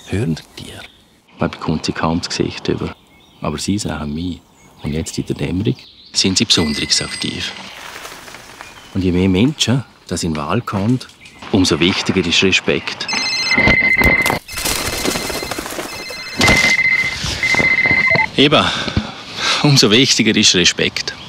Hörnertier. Man bekommt sie kaum das Gesicht über. Aber sie sahen mich. Und jetzt in der Dämmerung sind sie besonders aktiv. Und je mehr Menschen das in den Wald kommen, umso wichtiger ist Respekt. Eben, umso wichtiger ist Respekt.